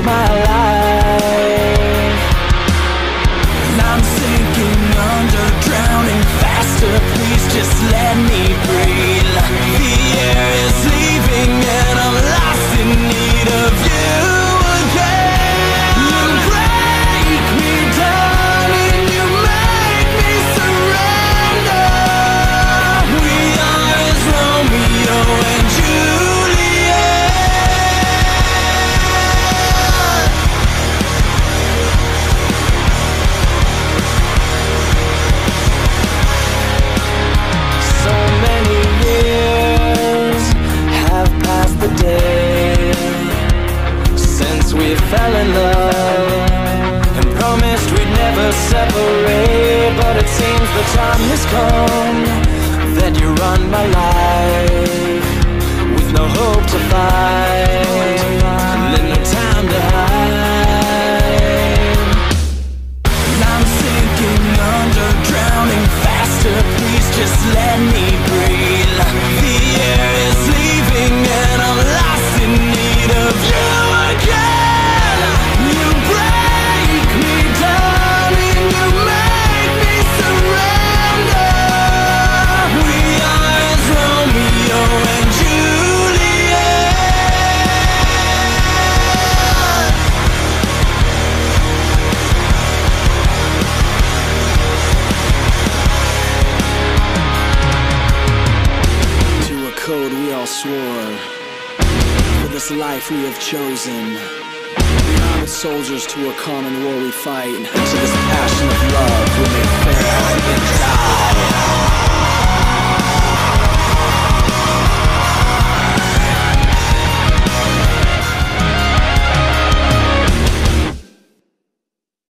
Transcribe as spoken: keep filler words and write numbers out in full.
my life. And I'm sinking under, drowning faster. Please just let me breathe. The air is leaving and I'm lost in need of you again. You break me down and you make me surrender. We are as Romeo and Juliet. So many years have passed the day since we fell in love and promised we'd never separate. But it seems the time has come that you run my life with no hope to fight and no time to hide. And I'm sinking under, drowning faster. Please just let me breathe. The air is leaving and I'm lost in need of you again. You break me down and you make me surrender. We are as Romeo and Juliet. To a code we all swore, for this life we have chosen. We are the soldiers to a common war we fight, to this passion of love we may fair and die.